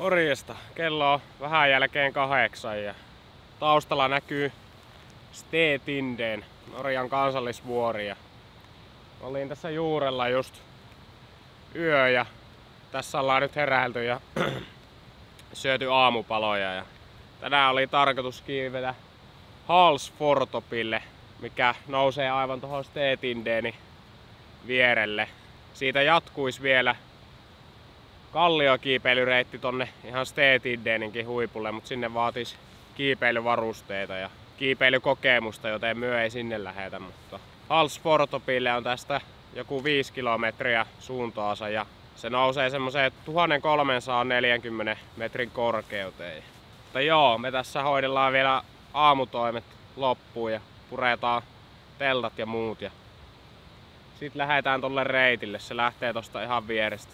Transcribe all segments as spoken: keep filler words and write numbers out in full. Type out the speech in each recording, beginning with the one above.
Morjesta. Kello on vähän jälkeen kahdeksan ja taustalla näkyy Steetinden, Norjan kansallisvuori. Ja olin tässä juurella just yö ja tässä ollaan nyt heräilty ja syöty aamupaloja. Ja tänään oli tarkoitus kiivetä Halsfortopille, mikä nousee aivan tuohon Steetindenin vierelle. Siitä jatkuisi vielä kalliokiipeilyreitti tonne ihan Steetindeninkin huipulle, mutta sinne vaatisi kiipeilyvarusteita ja kiipeilykokemusta, joten myö ei sinne lähetä. Mutta Halsfortopille on tästä joku viisi kilometriä suuntaansa ja se nousee semmoiseen tuhatkolmesataaneljäkymmentä metrin korkeuteen. Mutta joo, me tässä hoidellaan vielä aamutoimet loppuun ja puretaan teltat ja muut. Ja sitten lähdetään tolle reitille, se lähtee tosta ihan vierestä.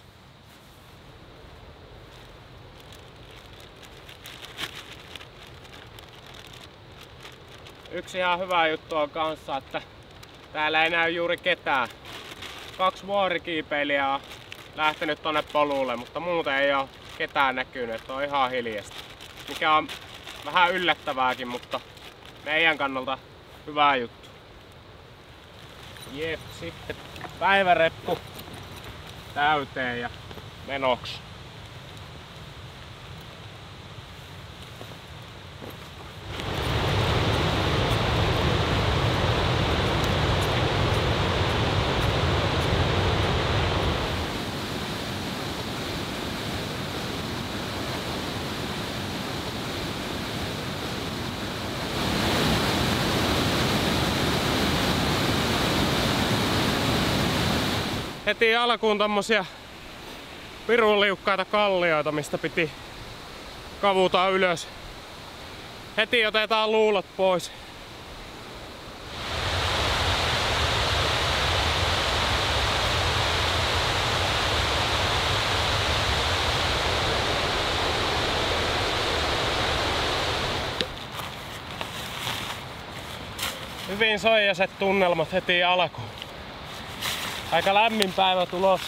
Yksi ihan hyvä juttu on kanssa, että täällä ei näy juuri ketään. Kaksi vuorikiipeilijää on lähtenyt tonne polulle, mutta muuten ei ole ketään näkynyt, että on ihan hiljasta. Mikä on vähän yllättävääkin, mutta meidän kannalta hyvä juttu. Jep, sitten päiväreppu täyteen ja menoksi. Heti alkuun tommosia pirun liukkaita kallioita, mistä piti kavuta ylös. Heti otetaan luulot pois. Hyvin soijaset tunnelmat heti alkuun. Aika lämmin päivä tulossa.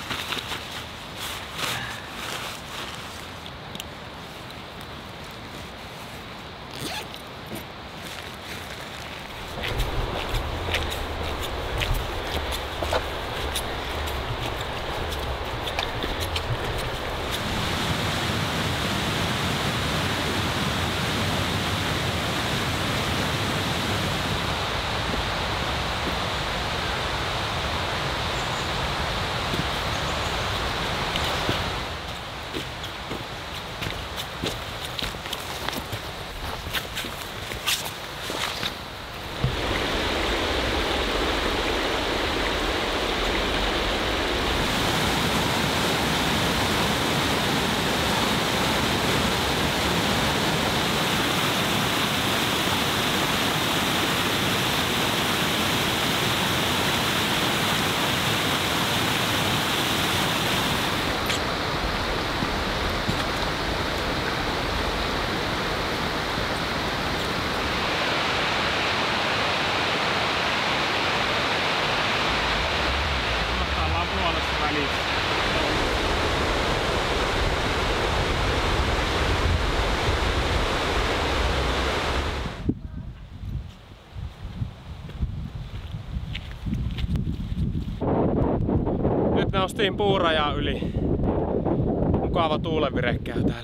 Nyt noustiin puurajaa yli. Mukava tuulenvire käy täällä.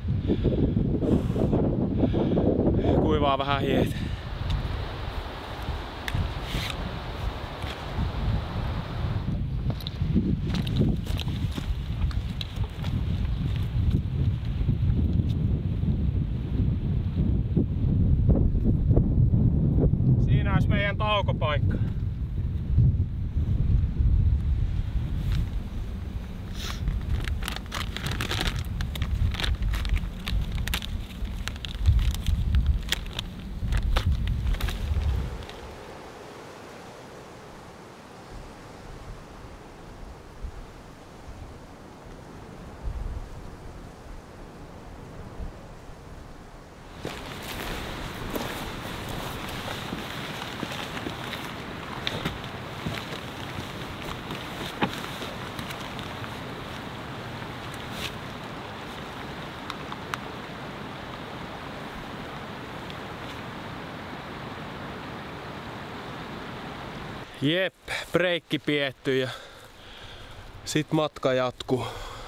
Kuivaa vähän hiet. Siinä olisi meidän taukopaikka. Jep, breikki pietty ja sit matka jatkuu.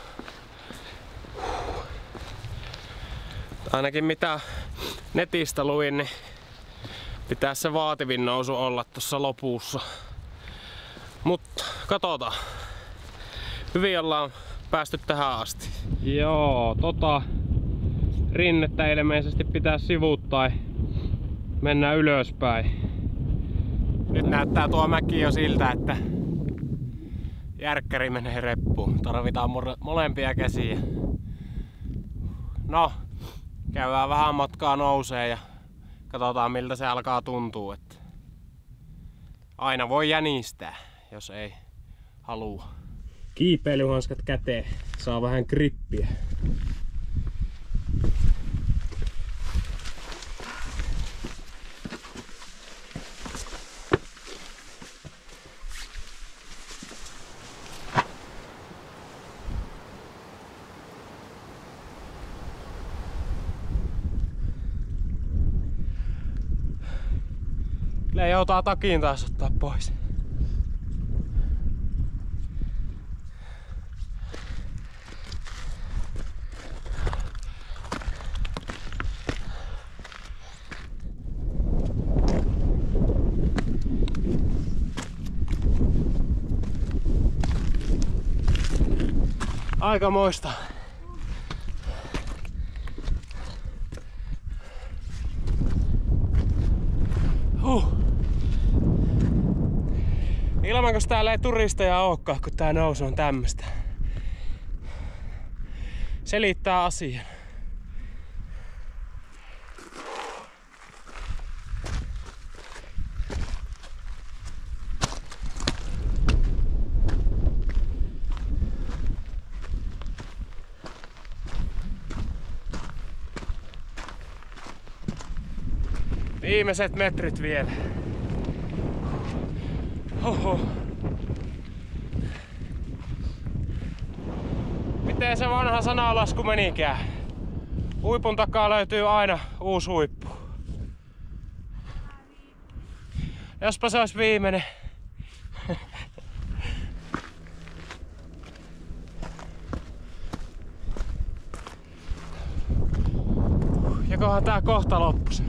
Ainakin mitä netistä luin, niin pitää se vaativin nousu olla tuossa lopussa. Mutta katsotaan. Hyvin ollaan päästy tähän asti. Joo, tota rinnettä ilmeisesti pitää sivuuttaa. Mennään ylöspäin. Nyt näyttää tuo mäki jo siltä, että järkkäri menee reppuun. Tarvitaan molempia käsiä. No, käydään vähän matkaa nousee ja katsotaan miltä se alkaa tuntua. Että aina voi jänistää, jos ei halua. Kiipeilyhanskat käteen, saa vähän grippiä. Kyllä joutaa takin taas ottaa pois. Aikamoista. Huh. Ilmankos täällä ei turisteja olekaan, kun tää nousu on tämmöstä. Selittää asian. Viimeiset metrit vielä. Oho. Miten se vanha sanalasku menikään? Huipun takaa löytyy aina uusi huippu. Jospa se olisi viimeinen. Jakohan tää kohta loppus.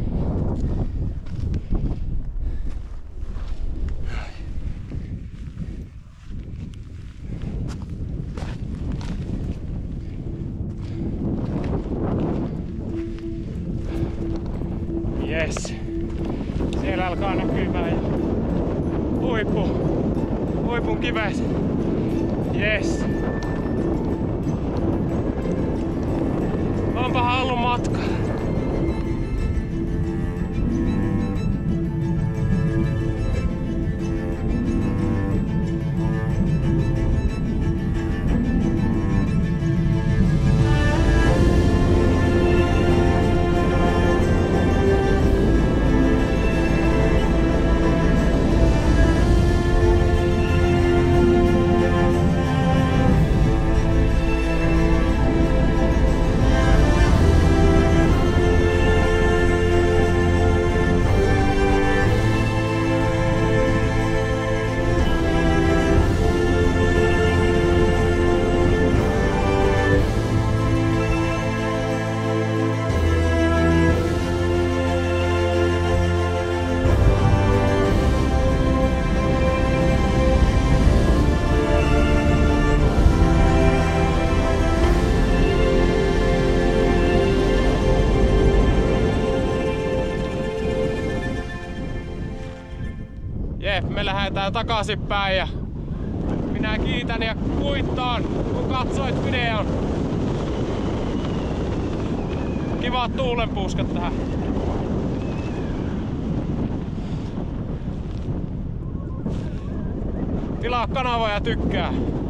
Yes. Siellä alkaa näkymään jo huippu, huipun kivet. Yes. Onpahan ollut matka. Me lähdetään takaisinpäin ja minä kiitän ja kuittaan, kun katsoit videon. Kivat tuulenpuuskat tähän. Tilaa kanavaa ja tykkää.